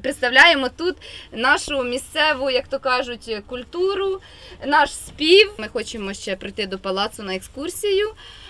представляємо тут нашу місцеву, як то кажуть, культуру, наш спів. Ми хочемо ще прийти до палацу на екскурсію.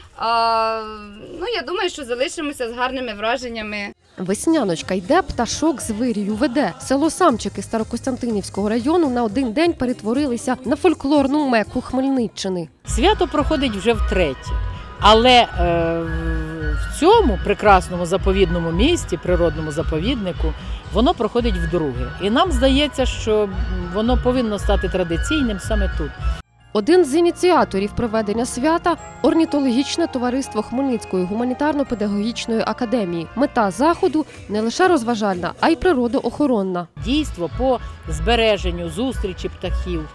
Я думаю, що залишимося з гарними враженнями. Весняночка йде, пташок з вирію веде. Село Самчики Старокостянтинівського району на один день перетворилися на фольклорну мекку Хмельниччини. Свято проходить вже втретє, але в цьому прекрасному заповідному місті, природному заповіднику, воно проходить вдруге. І нам здається, що воно повинно стати традиційним саме тут. Один з ініціаторів проведення свята – орнітологічне товариство Хмельницької гуманітарно-педагогічної академії. Мета заходу – не лише розважальна, а й природоохоронна. Дійство по збереженню, зустрічі птахів,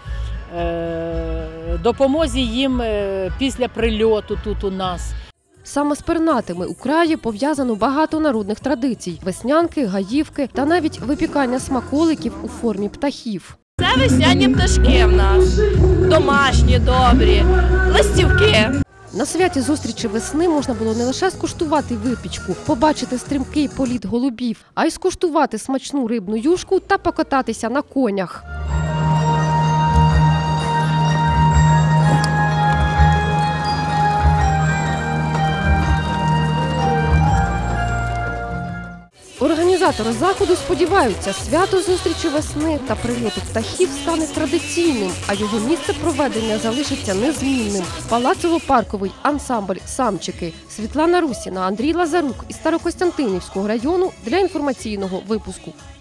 допомозі їм після прильоту тут у нас. Саме з пернатими у краї пов'язано багато народних традицій – веснянки, гаївки та навіть випікання смаколиків у формі птахів. Це весняні пташки в нас, домашні, добрі, ластівки. На святі зустрічі весни можна було не лише скуштувати випічку, побачити стрімкий політ голубів, а й скуштувати смачну рибну юшку та покататися на конях. Організатори заходу сподіваються, свято зустрічі весни та прильоту птахів стане традиційним, а його місце проведення залишиться незмінним. Палацово-парковий ансамбль «Самчики». Світлана Русіна, Андрій Лазарук із Старокостянтинівського району для інформаційного випуску.